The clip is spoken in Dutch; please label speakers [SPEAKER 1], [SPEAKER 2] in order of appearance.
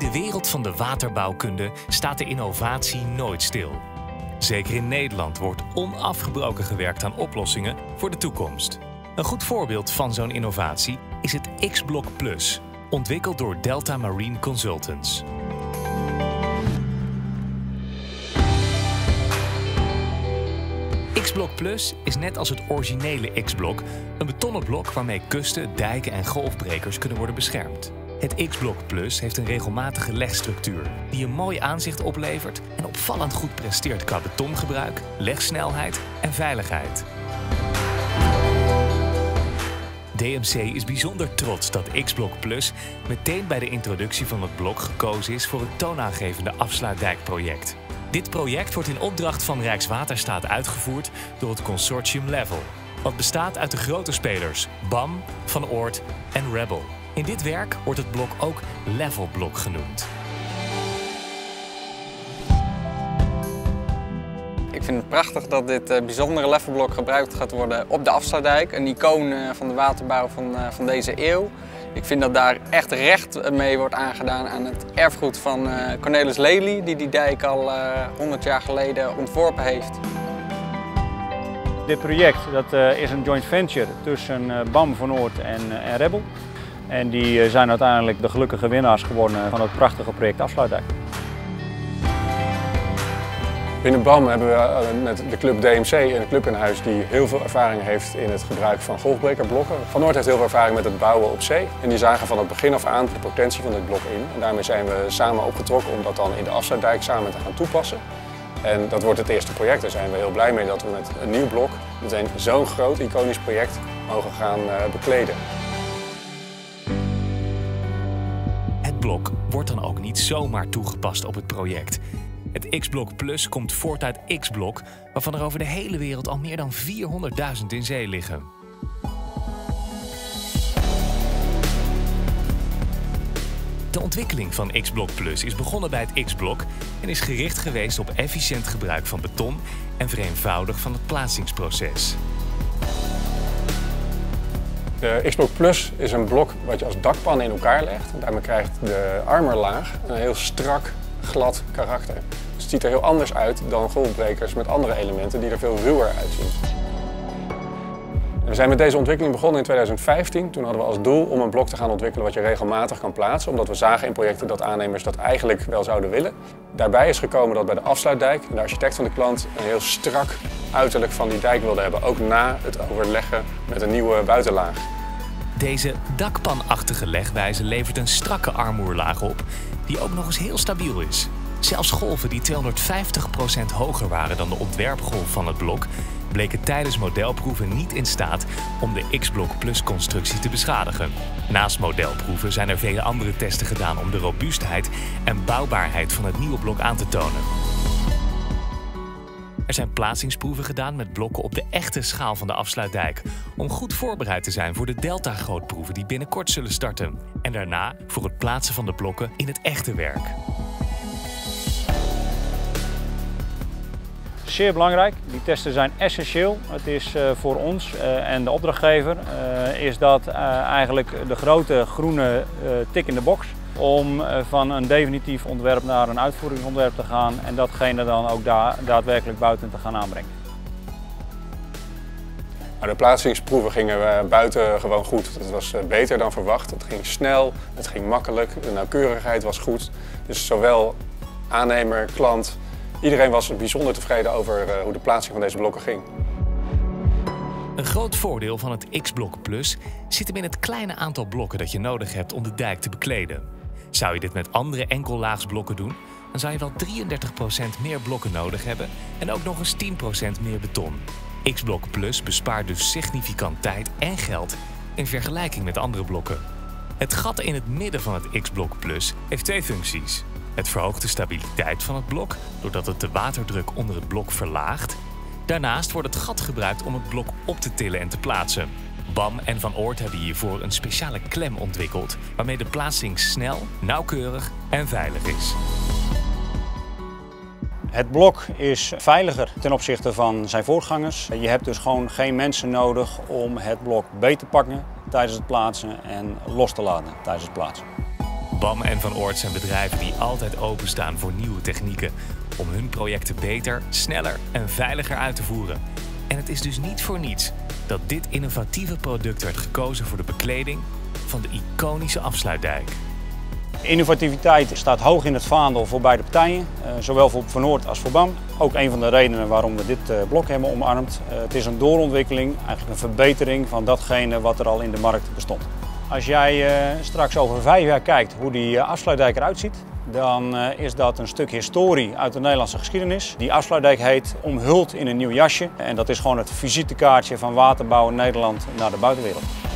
[SPEAKER 1] de wereld van de waterbouwkunde staat de innovatie nooit stil. Zeker in Nederland wordt onafgebroken gewerkt aan oplossingen voor de toekomst. Een goed voorbeeld van zo'n innovatie is het X-Block Plus, ontwikkeld door Delta Marine Consultants. X-Block Plus is net als het originele X-Block een betonnen blok waarmee kusten, dijken en golfbrekers kunnen worden beschermd. Het X-Block Plus heeft een regelmatige legstructuur die een mooi aanzicht oplevert en opvallend goed presteert qua betongebruik, legsnelheid en veiligheid. DMC is bijzonder trots dat X-Block Plus meteen bij de introductie van het blok gekozen is voor het toonaangevende afsluitdijkproject. Dit project wordt in opdracht van Rijkswaterstaat uitgevoerd door het consortium Level, wat bestaat uit de grote spelers BAM, Van Oort en Rebel. In dit werk wordt het blok ook Levelblok genoemd.
[SPEAKER 2] Ik vind het prachtig dat dit bijzondere levelblok gebruikt gaat worden op de afsluitdijk. Een icoon van de waterbouw van deze eeuw. Ik vind dat daar echt recht mee wordt aangedaan aan het erfgoed van Cornelis Lely, die die dijk al 100 jaar geleden ontworpen heeft.
[SPEAKER 3] Dit project is een joint venture tussen BAM, Van Oort en Rebel. En die zijn uiteindelijk de gelukkige winnaars geworden van het prachtige project Afsluitdijk.
[SPEAKER 4] Binnen BAM hebben we met de club DMC een club in huis die heel veel ervaring heeft in het gebruik van golfbrekerblokken. Van Oort heeft heel veel ervaring met het bouwen op zee. En die zagen van het begin af aan de potentie van dit blok in. En daarmee zijn we samen opgetrokken om dat dan in de afsluitdijk samen te gaan toepassen. En dat wordt het eerste project. Daar zijn we heel blij mee dat we met een nieuw blok meteen zo'n groot iconisch project mogen gaan bekleden.
[SPEAKER 1] Het blok wordt dan ook niet zomaar toegepast op het project. Het X-Block Plus komt voort uit X-Block, waarvan er over de hele wereld al meer dan 400.000 in zee liggen. De ontwikkeling van X-Block Plus is begonnen bij het X-Block en is gericht geweest op efficiënt gebruik van beton en vereenvoudig van het plaatsingsproces.
[SPEAKER 4] De X-Block Plus is een blok wat je als dakpan in elkaar legt. Daarmee krijgt de armorlaag een heel strak, glad karakter. Dus het ziet er heel anders uit dan golfbrekers met andere elementen die er veel ruwer uitzien. We zijn met deze ontwikkeling begonnen in 2015. Toen hadden we als doel om een blok te gaan ontwikkelen wat je regelmatig kan plaatsen. Omdat we zagen in projecten dat aannemers dat eigenlijk wel zouden willen. Daarbij is gekomen dat bij de afsluitdijk de architect van de klant een heel strak uiterlijk van die dijk wilde hebben. Ook na het overleggen met een nieuwe buitenlaag.
[SPEAKER 1] Deze dakpanachtige legwijze levert een strakke armoerlaag op die ook nog eens heel stabiel is. Zelfs golven die 250% hoger waren dan de ontwerpgolf van het blok bleken tijdens modelproeven niet in staat om de X-Block Plus constructie te beschadigen. Naast modelproeven zijn er vele andere testen gedaan om de robuustheid en bouwbaarheid van het nieuwe blok aan te tonen. Er zijn plaatsingsproeven gedaan met blokken op de echte schaal van de afsluitdijk, om goed voorbereid te zijn voor de Delta-grootproeven die binnenkort zullen starten. En daarna voor het plaatsen van de blokken in het echte werk.
[SPEAKER 3] Zeer belangrijk, die testen zijn essentieel. Het is voor ons en de opdrachtgever is dat eigenlijk de grote groene tik in de box om van een definitief ontwerp naar een uitvoeringsontwerp te gaan en datgene dan ook daadwerkelijk buiten te gaan aanbrengen.
[SPEAKER 4] De plaatsingsproeven gingen buiten gewoon goed. Het was beter dan verwacht. Het ging snel, het ging makkelijk, de nauwkeurigheid was goed. Dus zowel aannemer, klant, iedereen was bijzonder tevreden over hoe de plaatsing van deze blokken ging.
[SPEAKER 1] Een groot voordeel van het X-Block Plus zit hem in het kleine aantal blokken dat je nodig hebt om de dijk te bekleden. Zou je dit met andere enkellaagsblokken doen, dan zou je wel 33% meer blokken nodig hebben en ook nog eens 10% meer beton. X-Block Plus bespaart dus significant tijd en geld in vergelijking met andere blokken. Het gat in het midden van het X-Block Plus heeft twee functies. Het verhoogt de stabiliteit van het blok doordat het de waterdruk onder het blok verlaagt. Daarnaast wordt het gat gebruikt om het blok op te tillen en te plaatsen. BAM en Van Oort hebben hiervoor een speciale klem ontwikkeld waarmee de plaatsing snel, nauwkeurig en veilig is.
[SPEAKER 3] Het blok is veiliger ten opzichte van zijn voorgangers. Je hebt dus gewoon geen mensen nodig om het blok beet te pakken tijdens het plaatsen en los te laten tijdens het plaatsen.
[SPEAKER 1] BAM en Van Oort zijn bedrijven die altijd openstaan voor nieuwe technieken om hun projecten beter, sneller en veiliger uit te voeren. En het is dus niet voor niets dat dit innovatieve product werd gekozen voor de bekleding van de iconische afsluitdijk.
[SPEAKER 3] Innovativiteit staat hoog in het vaandel voor beide partijen, zowel voor Van Oort als voor BAM. Ook een van de redenen waarom we dit blok hebben omarmd. Het is een doorontwikkeling, eigenlijk een verbetering van datgene wat er al in de markt bestond. Als jij straks over 5 jaar kijkt hoe die afsluitdijk eruit ziet, dan is dat een stuk historie uit de Nederlandse geschiedenis. Die afsluitdijk heet Omhuld in een nieuw jasje en dat is gewoon het visitekaartje van Waterbouw Nederland naar de buitenwereld.